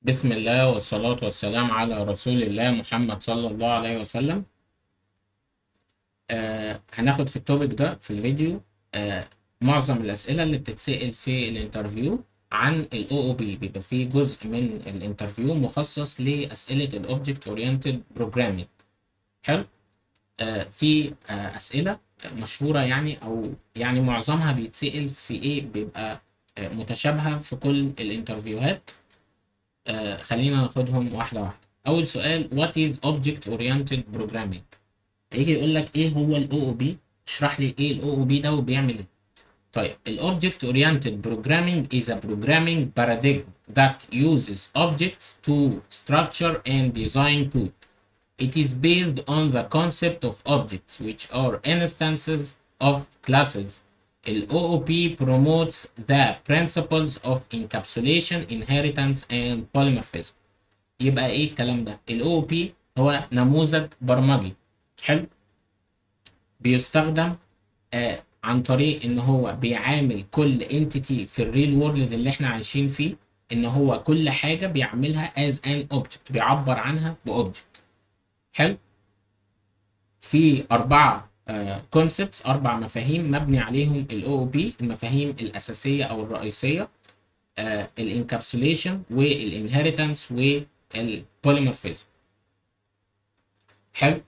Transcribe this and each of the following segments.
بسم الله والصلاة والسلام على رسول الله محمد صلى الله عليه وسلم. هناخد في التوبيك ده في الفيديو معظم الأسئلة اللي بتتسأل في الانترفيو عن ال OOP. بيبقى فيه جزء من الانترفيو مخصص لأسئلة ال Object Oriented Programming. حلو. في أسئلة مشهورة يعني أو يعني معظمها بيتسأل في إيه، بيبقى متشابهة في كل الانترفيوهات. خلينا ناخدهم واحدة واحدة. أول سؤال: What is Object Oriented Programming؟ هيجي يقول لك إيه هو ال OOP؟ اشرح لي إيه ال OOP ده وبيعمل إيه؟ طيب، ال Object Oriented Programming is a programming paradigm that uses objects to structure and design code. It is based on the concept of objects, which are instances of classes. ال OOP promotes the principles of encapsulation, inheritance, and polymorphism. يبقى ايه الكلام ده؟ ال OOP هو نموذج برمجي. حلو. بيستخدم عن طريق ان هو بيعامل كل entity في الريل وورلد اللي احنا عايشين فيه، ان هو كل حاجة بيعملها as an object، بيعبر عنها بأوبجكت. حلو. في concepts، 4 مفاهيم مبني عليهم ال OOP. المفاهيم الأساسية أو الرئيسية: الانكابسوليشن والانهيرتنس والبوليمورفيزم. حلو.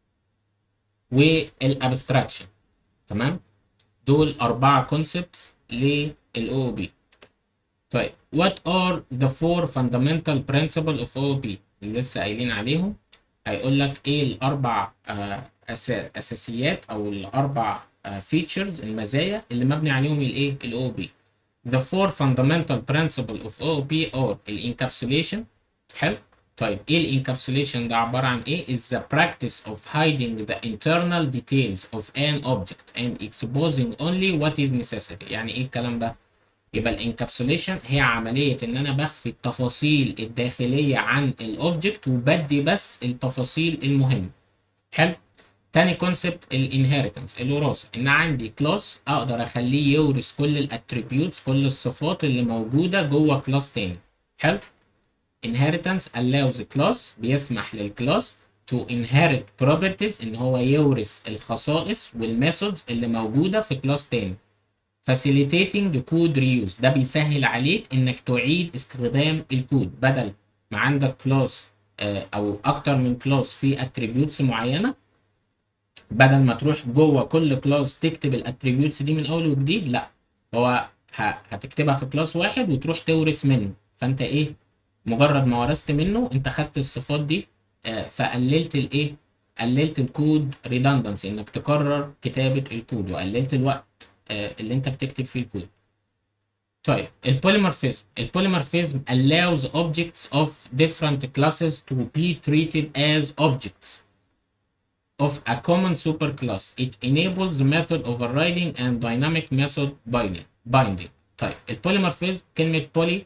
والابستراكشن. تمام. دول 4 كونسبتس لل OOP. طيب، what are the 4 fundamental principles of OOP اللي لسه قايلين عليهم؟ هيقول لك ايه الاربع اساسيات او الاربع features، المزايا اللي مبني عليهم الايه ال OOP. The 4 fundamental principles of OOP are الانكابسوليشن. حلو. طيب، ايه الانكابسوليشن ده؟ عبارة عن ايه؟ is the practice of hiding the internal details of an object and exposing only what is necessary. يعني ايه الكلام ده؟ يبقى الانكابسوليشن هي عملية ان انا بخفي التفاصيل الداخلية عن الاوبجكت وبدي بس التفاصيل المهمة. حلو. تاني كونسبت الانهيرتنس، الوراثة. ان عندي كلاس اقدر اخليه يورث كل الاتريبيوتس، كل الصفات اللي موجودة جوه كلاس تاني. حلو. inheritance allows class، بيسمح للكلاس to inherit properties، ان هو يورث الخصائص والميثودز اللي موجودة في كلاس تاني. facilitating code reuse، ده بيسهل عليك انك تعيد استخدام الكود، بدل ما عندك كلاس او اكتر من كلاس في اتريبيوتس معينة، بدل ما تروح جوه كل كلاس تكتب الاتريبيوتس دي من اول وجديد، لا، هو هتكتبها في كلاس واحد وتروح تورث منه. فانت ايه، مجرد ما ورثت منه انت خدت الصفات دي، فقللت الايه، قللت الكود ريدندنسي، انك تكرر كتابة الكود، وقللت الوقت اللي انت بتكتب فيه الكود. طيب، البوليمورفيزم allows objects of different classes to be treated as objects of a common superclass. It enables method overriding and dynamic method binding. طيب، البوليمورفيزم، كلمة بولي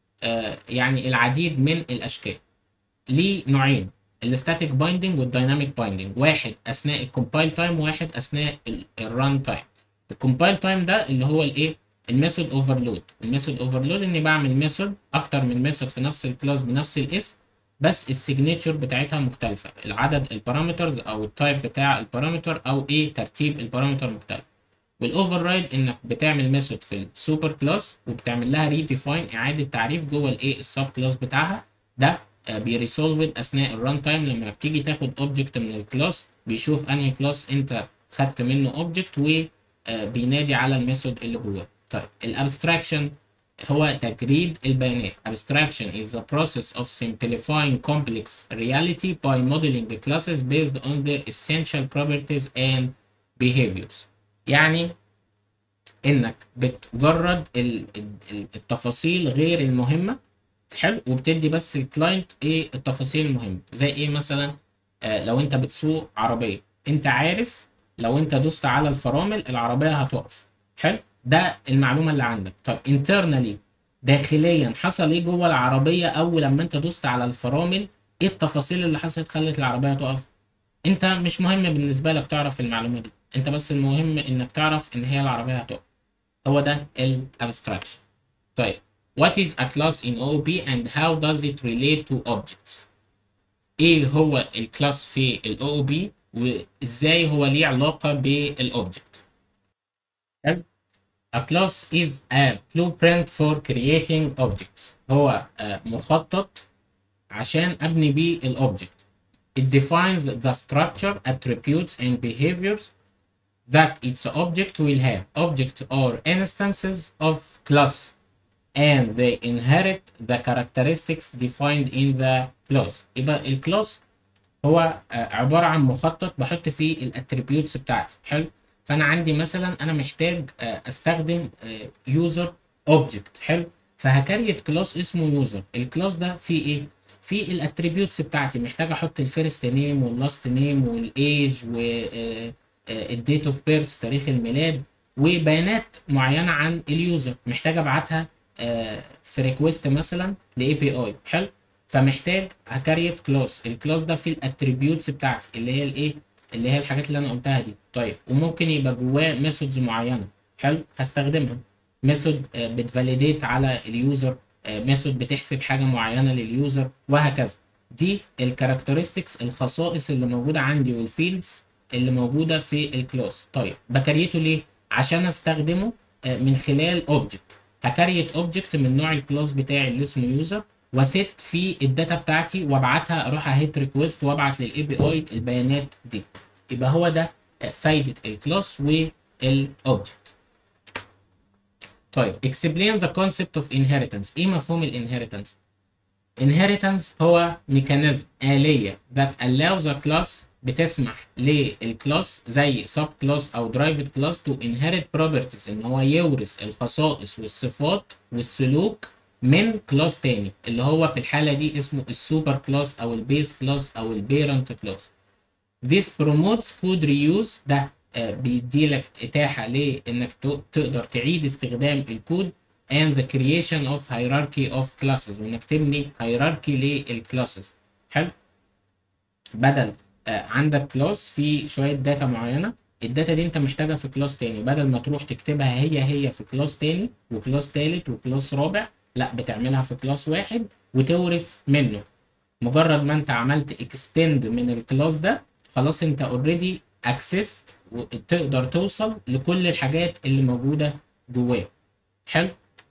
يعني العديد من الاشكال. ليه نوعين: الستاتيك بايندنج والدايناميك بايندنج، واحد اثناء الكومبايل تايم وواحد اثناء الران تايم. الكومبايل تايم ده اللي هو الايه، الميثود اوفرلود. الميثود اوفرلود اني بعمل ميثود، اكتر من ميثود في نفس الكلاس بنفس الاسم، بس السيجنتشر بتاعتها مختلفه، العدد البارامترز او التايب بتاع البارامتر او ايه ترتيب البارامتر مختلف. والاوفر رايد انك بتعمل ميثود في السوبر كلاس وبتعمل لها ريديفاين، اعاده تعريف جوه الايه السب كلاس بتاعها. ده بيريسولفد اثناء الران تايم، لما بتيجي تاخد اوبجكت من الكلاس بيشوف انهي كلاس انت خدت منه اوبجكت وبينادي على الميثود اللي جواه. طيب، الابستراكشن هو تجريد البيانات. abstraction is the process of simplifying complex reality by modeling the classes based on their essential properties and behaviors. يعني انك بتجرد التفاصيل غير المهمه. حلو. وبتدي بس الكلاينت ايه التفاصيل المهمه. زي ايه مثلا؟ لو انت بتسوق عربيه، انت عارف لو انت دوست على الفرامل العربيه هتقف. حلو. ده المعلومه اللي عندك. طب internally، داخليا، حصل ايه جوه العربيه اول لما انت دوست على الفرامل؟ ايه التفاصيل اللي حصلت خلت العربيه تقف؟ انت مش مهم بالنسبه لك تعرف المعلومه دي، انت بس المهم انك تعرف ان هي العربيه هتقف. هو ده الابستراكشن. طيب، What is a class in OOP and how does it relate to objects؟ ايه هو الكلاس في ال OOP وازاي هو ليه علاقة بالobject؟ حلو. A class is a blueprint for creating objects. هو مخطط عشان ابني بيه الاوبجكت. It defines the structure, attributes and behaviors that its object will have. Objects are instances of class and they inherit the characteristics defined in the class. يبقى الكلاس هو عبارة عن مخطط بحط فيه الاتريبيوتس بتاعتي. حلو. فأنا عندي مثلا أنا محتاج أستخدم يوزر اوبجكت. حلو. فهكريت كلاس اسمه يوزر. الكلاس ده فيه إيه؟ فيه الاتريبيوتس بتاعتي، محتاج أحط الفيرست نيم واللاست نيم والإيج والديت اوف بيرث تاريخ الميلاد وبيانات معينة عن اليوزر محتاج أبعتها في ريكوست مثلا لاي بي اي. حلو. فمحتاج هكريت كلاس. الكلاس ده فيه الاتريبيوتس بتاعتي اللي هي الايه، اللي هي الحاجات اللي انا قلتها دي. طيب وممكن يبقى جواه ميثودز معينه. حلو. هستخدمها. ميثود بتفاليديت على اليوزر، ميثود بتحسب حاجه معينه لليوزر وهكذا. دي الكاركترستكس الخصائص اللي موجوده عندي والفيلدز اللي موجوده في الكلاس. طيب بكريته ليه؟ عشان استخدمه من خلال اوبجكت. هكريت اوبجكت من نوع الكلاس بتاعي اللي اسمه يوزر وست فيه الداتا بتاعتي وابعتها، اروح اهيت ريكويست وابعت للاي بي اي البيانات دي. يبقى هو ده فايده الكلاس والاوبجكت. طيب explain the concept of inheritance. ايه مفهوم الانهيرتنس؟ inheritance هو ميكانيزم آلية that allows a class بتسمح للكلاس زي sub class أو derived class to inherit properties، إن هو يورث الخصائص والصفات والسلوك من كلاس تاني، اللي هو في الحالة دي اسمه السوبر كلاس أو البيس كلاس أو البيرنت كلاس. This promotes code reuse. ده بيديلك إتاحة لإنك تقدر تعيد استخدام الكود and the creation of hierarchy of classes، وإنك تبني hierarchy للكلاسز. حلو. بدل عندك كلاس فيه شوية داتا معينة، الداتا دي انت محتاجها في كلاس تاني، بدل ما تروح تكتبها هي في كلاس تاني وكلاس تالت وكلاس رابع، لا بتعملها في كلاس واحد وتورث منه. مجرد ما انت عملت اكستند من الكلاس ده خلاص انت اوريدي اكسست وتقدر توصل لكل الحاجات اللي موجودة جواه. حلو.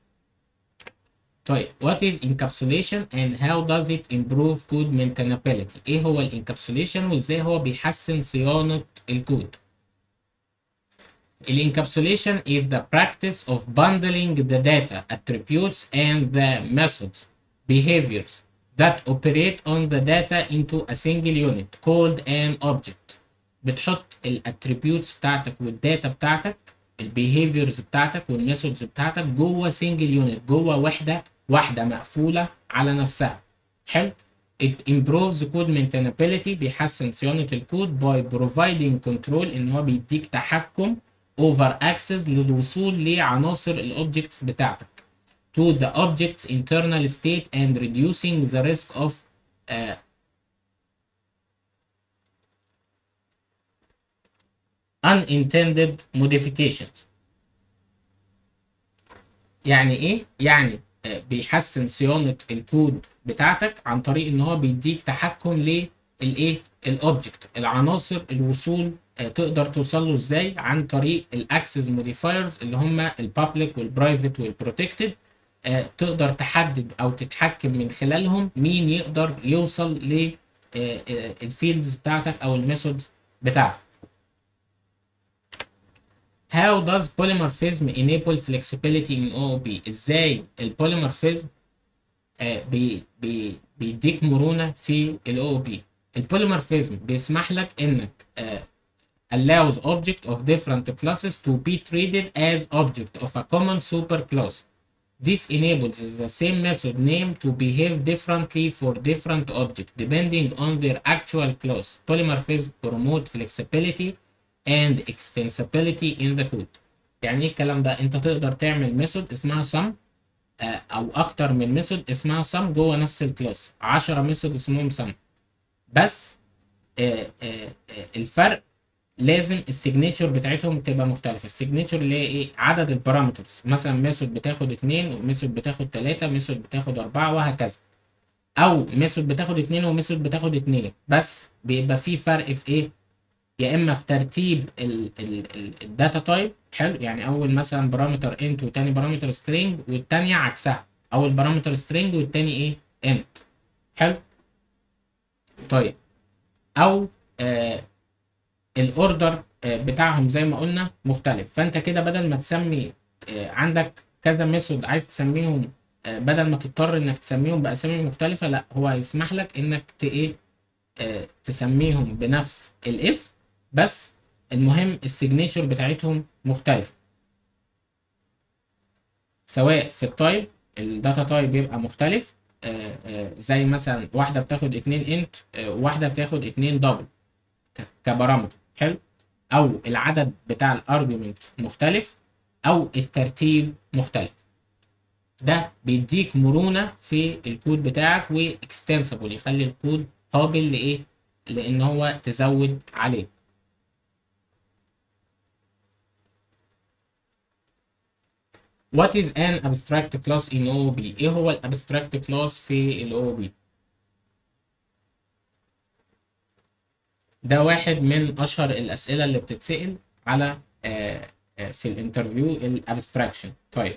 طيب what is encapsulation and how does it improve code maintainability؟ ايه هو الانكابسوليشن وازاي هو بيحسن صيانة الكود؟ الانكابسوليشن is the practice of bundling the data, attributes and the methods, behaviors that operate on the data into a single unit called an object. بتحط الاتريبيوتس بتاعتك والداتا بتاعتك البيهيفيرز بتاعتك والميثودز بتاعتك جوه سنجل يونت، جوه واحده مقفوله على نفسها. حلو. It improves code maintainability، بيحسن صيانه الكود by providing control، ان هو بيديك تحكم over access للوصول لعناصر الاوبجكتس بتاعتك to the object's internal state and reducing the risk of unintended modifications. يعني ايه؟ يعني بيحسن صيانة الكود بتاعتك عن طريق ان هو بيديك تحكم للايه؟ الاوبجكت، العناصر الوصول تقدر توصل له ازاي عن طريق الاكسس موديفايرز اللي هم البابليك والبرايفت والبروتكتد. تقدر تحدد او تتحكم من خلالهم مين يقدر يوصل للفيلدز بتاعتك او الميثودز بتاعتك. How does polymorphism enable flexibility in OOP؟ ازاي البوليمورفيزم بيديك مرونة في ال OOP؟ البوليمورفيزم بيسمح لك انك allows object of different classes to be treated as object of a common superclass. This enables the same method name to behave differently for different objects depending on their actual class. Polymorphism promote flexibility and extensibility in the code. يعني ايه الكلام ده؟ انت تقدر تعمل ميثود اسمها sum او اكتر من ميثود اسمها sum جوه نفس الكلاس، 10 ميثود اسمهم sum. بس الفرق لازم السيجنتشر بتاعتهم تبقى مختلفه. السيجنتشر اللي هي ايه؟ عدد البارامترز، مثلا ميثود بتاخد 2 وميثود بتاخد 3 ميثود بتاخد 4 وهكذا، او ميثود بتاخد 2 وميثود بتاخد 2، بس بيبقى في فرق في ايه؟ يا اما في ترتيب الداتا تايب. حلو، يعني اول مثلا بارامتر انت وتاني بارامتر سترينج، والتانية عكسها، اول بارامتر سترينج والتاني ايه؟ انت. حلو. طيب، او الاوردر بتاعهم زي ما قلنا مختلف. فانت كده بدل ما تسمي عندك كذا ميثود عايز تسميهم، بدل ما تضطر انك تسميهم باسامي مختلفه، لا هو هيسمح لك انك ايه، تسميهم بنفس الاسم، بس المهم السيجنتشر بتاعتهم مختلفه، سواء في التايب، الداتا تايب يبقى مختلف، زي مثلا واحده بتاخد 2 انت، وواحده بتاخد 2 دبل كبارامتر. حلو. او العدد بتاع الارجيومنت مختلف، او الترتيب مختلف. ده بيديك مرونة في الكود بتاعك، واكستنسبل، يخلي الكود قابل لايه؟ لان هو تزود عليه. What is an abstract class in OOP؟ ايه هو الابستراكت كلاس في ال OOP؟ ده واحد من اشهر الاسئله اللي بتتسال على في الانترفيو، الابستراكشن. طيب،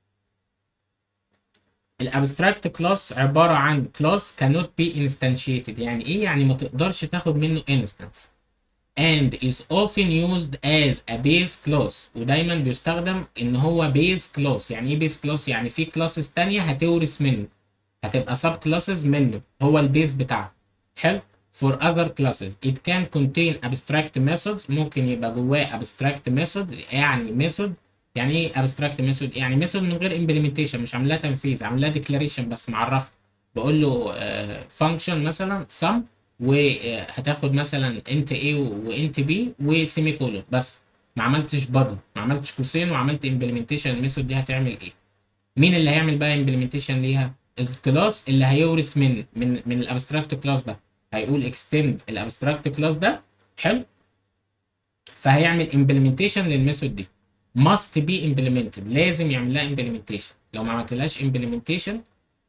الابستراكت كلاس عباره عن كلاس cannot be instantiated. يعني ايه؟ يعني ما تقدرش تاخد منه instance and is often used as a base class، ودايما بيستخدم ان هو base class. يعني ايه base class؟ يعني في classes تانية هتورث منه، هتبقى sub classes منه، هو البيز بتاعه. حلو. for other classes it can contain abstract methods، ممكن يبقى جواه abstract method. يعني method، يعني ايه abstract method؟ يعني method من غير implementation، مش عاملها تنفيذ، عاملها declaration بس معرفه. بقول له function مثلا sum، وهتاخد مثلا انت A وانت B وسيمي كولون بس، ما عملتش body، ما عملتش قوسين، وعملت implementation الميثود دي هتعمل ايه. مين اللي هيعمل بقى امبلمنتيشن ليها؟ الكلاس اللي هيورث من الابستراكت كلاس ده، هيقول اكستند الابستراكت كلاس ده. حلو. فهيعمل امبلمنتيشن للميثود دي. must be implemented، لازم يعمل لها امبلمنتيشن. لو ما عملتلهاش امبلمنتيشن،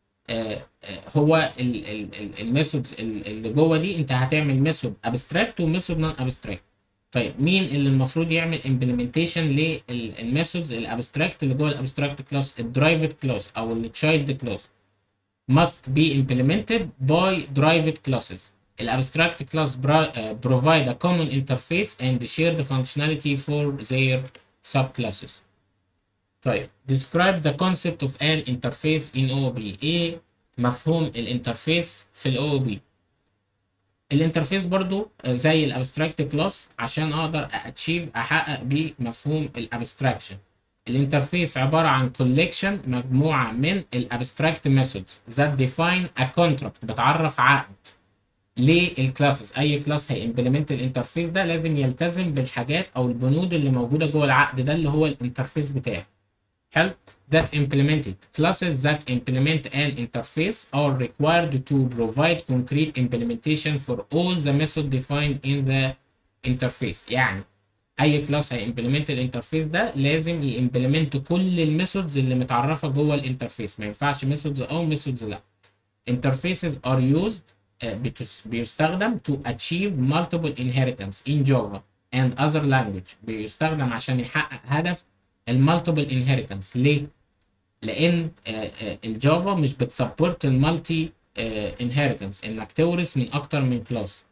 هو الميثود اللي جوه دي، انت هتعمل ميثود ابستراكت وميثود نون ابستراكت. طيب، مين اللي المفروض يعمل امبلمنتيشن للميثودز الابستراكت اللي جوه الابستراكت كلاس؟ الدرايفد كلاس او التشايلد كلاس must be implemented by derived classes. الابستراكت كلاس provide a common interface and shared functionality for their subclasses. طيب، describe the concept of an interface in OOP. ايه مفهوم الانترفيس في ال OOP؟ الانترفيس برضو زي الابستراكت كلاس، عشان اقدر احقق بيه مفهوم الابستراكشن. الانترفيس عباره عن collection، مجموعه من الابستراكت methods that define a contract، بتعرف عقد للكلاسز. اي كلاس هيمبلمنت الانترفيس ده لازم يلتزم بالحاجات او البنود اللي موجوده جوه العقد ده، اللي هو الانترفيس بتاعه. حلو. that implemented classes that implement an interface are required to provide concrete implementation for all the methods defined in the interface. يعني اي كلاس هيمبلمنت الانترفيس ده لازم يمبلمنت كل الميثودز اللي متعرفه جوه الانترفيس، ما ينفعش ميثودز او ميثودز لا. interfaces are used بيستخدم to achieve multiple inheritance in Java and other language. بيستخدم عشان يحقق هدف المالتيبل انهيرتنس. ليه؟ لان الجافا مش بتسبورت المالتي انهيرتنس، انك تورث من اكتر من كلاس.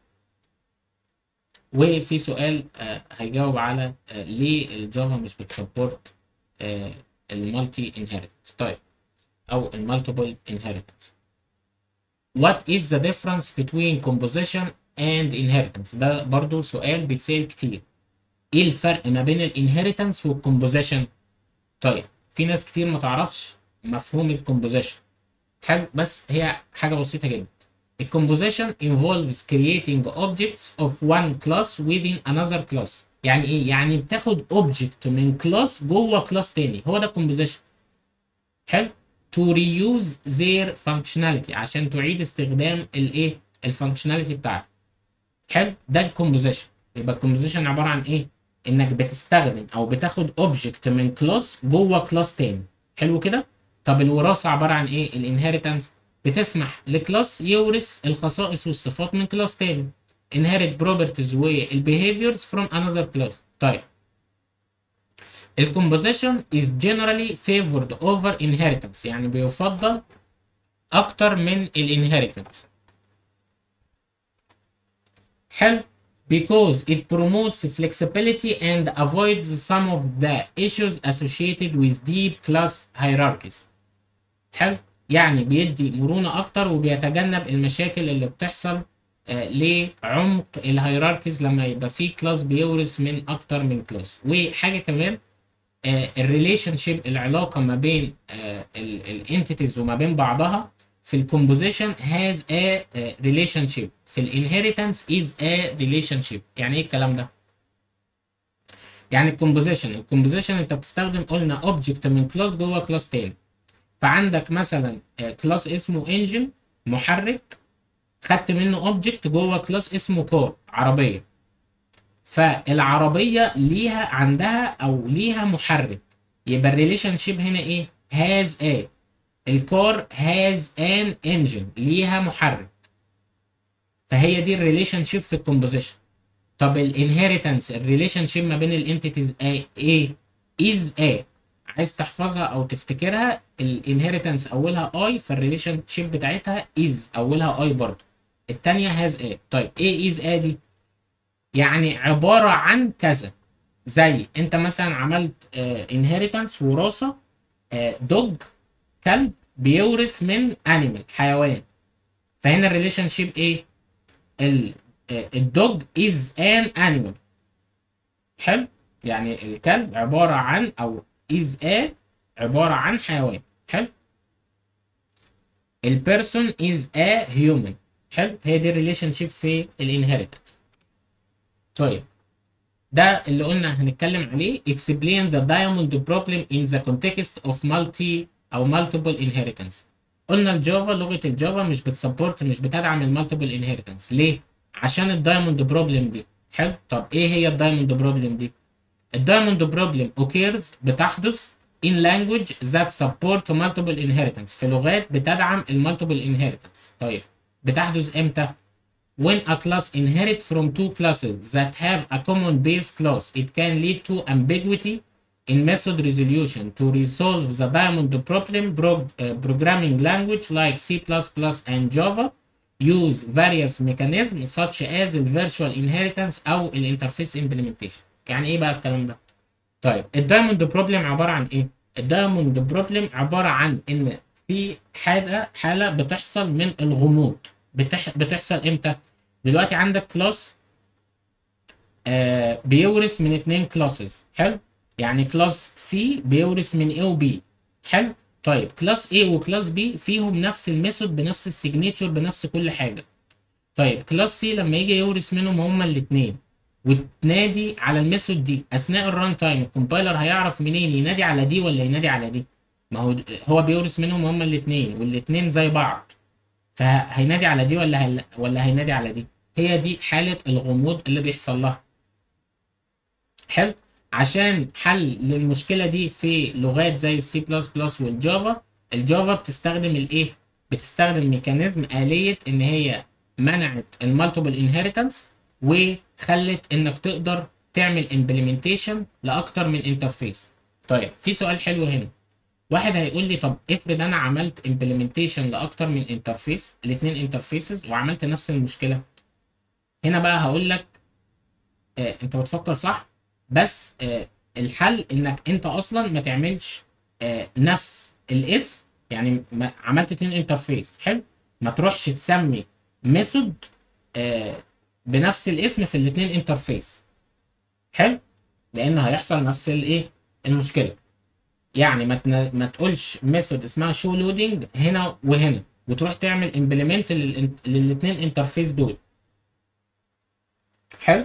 وفي سؤال هيجاوب على ليه الجافا مش بتسبورت المالتي انهيرتنس. طيب، او المالتيبل انهيرتنس. What is the difference between composition and inheritance؟ ده برضو سؤال بيتسأل كتير. ايه الفرق ما بين الانهيرتنس والكومبوزيشن؟ طيب، في ناس كتير ما تعرفش مفهوم الكومبوزيشن. حلو، بس هي حاجة بسيطة جدا. الكومبوزيشن involves creating objects of one class within another class. يعني ايه؟ يعني بتاخد object من كلاس جوه كلاس تاني، هو ده الكومبوزيشن. حلو. to reuse their functionality، عشان تعيد استخدام الايه؟ الفانكشناليتي بتاعتها. حلو، ده الكومبوزيشن. يبقى الكومبوزيشن عباره عن ايه؟ انك بتستخدم او بتاخد اوبجكت من كلاس جوه كلاس تاني. حلو كده. طب الوراثه عباره عن ايه؟ الانهيرتنس بتسمح لكلاس يورث الخصائص والصفات من كلاس تاني. inherit properties والbehaviors from another class. طيب الكومبوزيشن is generally favored over inheritance، يعني بيفضل اكتر من الانهيرتنس. حلو. because it promotes flexibility and avoids some of the issues associated with deep class hierarchies. حلو. يعني بيدي مرونة أكتر وبيتجنب المشاكل اللي بتحصل لعمق الهيراركيز لما يبقى في كلاس بيورث من أكتر من كلاس. وحاجة كمان، الريليشن شيب، العلاقة ما بين الانتيتيز وما بين بعضها في الكومبوزيشن has a relationship، في الانهيرتنس is a relationship. يعني ايه الكلام ده؟ يعني الكومبوزيشن انت بتستخدم قلنا اوبجكت من كلاس جوه كلاس تاني. فعندك مثلا كلاس اسمه انجن محرك، خدت منه اوبجكت جوه كلاس اسمه كار عربيه. فالعربيه ليها عندها او ليها محرك، يبقى الريليشن شيب هنا ايه؟ has a. الكار has an engine، ليها محرك. فهي دي الريليشن شيب في الكومبوزيشن. طب الانهيرتنس، الريليشن شيب ما بين الانتيتيز ايه؟ از ايه. عايز تحفظها او تفتكرها، الانهيرتنس اولها اي، فالريليشن شيب بتاعتها از اولها اي برضه. الثانيه هاز ايه. طيب ايه از ايه دي؟ يعني عباره عن كذا. زي انت مثلا عملت انهيرتنس وراثه، دوج كلب بيورث من انيمال حيوان. فهنا الريليشن شيب ايه؟ الدوج از ان انيمال. حلو. يعني الكلب عباره عن او is a عبارة عن حيوان. حلو. البيرسون is a human. حلو. هي دي الريليشن شيب في الانهيرتنس. طيب ده اللي قلنا هنتكلم عليه. explain the diamond problem in the context of multiple inheritance. قلنا الجافا، لغة الجافا مش بتسبورت، مش بتدعم المالتيبل انهيرتنس. ليه؟ عشان الدايموند بروبلم دي. حلو. طب ايه هي الدايموند بروبلم دي؟ الدايموند بروبلم occurs، بتحدث in language that support multiple inheritance، في لغات بتدعم المالتيبل inheritance. طيب بتحدث امتى؟ when a class inherit from two classes that have a common base class it can lead to ambiguity in method resolution. To resolve the diamond problem, programming language like C++ and Java use various mechanisms such as the virtual inheritance أو الانترفيس implementation. يعني ايه بقى الكلام ده؟ طيب الدايموند بروبلم عباره عن ايه؟ الدايموند بروبلم عباره عن ان في حاله بتحصل من الغموض. بتحصل امتى؟ دلوقتي عندك كلاس بيورث من اتنين كلاسز. حلو. يعني كلاس سي بيورث من A و B. حلو. طيب كلاس A وكلاس B فيهم نفس الميثود بنفس السيجنتشر بنفس كل حاجه. طيب كلاس سي لما يجي يورث منهم هما الاثنين وتنادي على الميثود دي اثناء الران تايم، الكومبايلر هيعرف منين ينادي على دي ولا ينادي على دي؟ ما هو بيورث منهم هما الاثنين والاثنين زي بعض، فهينادي على دي ولا هينادي على دي؟ هي دي حالة الغموض اللي بيحصل لها. حلو. عشان حل للمشكلة دي في لغات زي السي بلس بلس والجافا، الجافا بتستخدم الايه؟ بتستخدم ميكانيزم آلية ان هي منعت المالتيبل انهيرتنس وخلت انك تقدر تعمل امبلمنتيشن لاكتر من انترفيس. طيب في سؤال حلو هنا. واحد هيقول لي طب افرض انا عملت امبلمنتيشن لاكتر من انترفيس، الاثنين انترفيسز، وعملت نفس المشكله. هنا بقى هقول لك انت بتفكر صح، بس الحل انك انت اصلا ما تعملش نفس الاسم. يعني عملت اتنين انترفيس. حلو. ما تروحش تسمي ميثود بنفس الاسم في الاثنين انترفيس. حلو. لان هيحصل نفس الايه؟ المشكله. يعني ما تقولش ميثود اسمها شو لودنج هنا وهنا وتروح تعمل امبلمنت للاثنين انترفيس دول. حلو.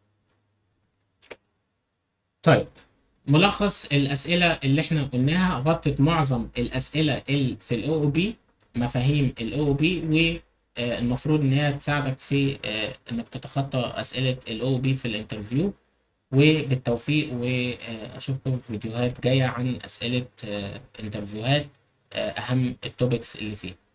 طيب ملخص الاسئله اللي احنا قلناها غطت معظم الاسئله اللي في الاو او بي، مفاهيم الاو او بي المفروض ان هي تساعدك في انك تتخطى اسئله الاو بي في الانترفيو. وبالتوفيق، واشوفكم في فيديوهات جايه عن اسئله انترفيوهات اهم التوبكس اللي فيه.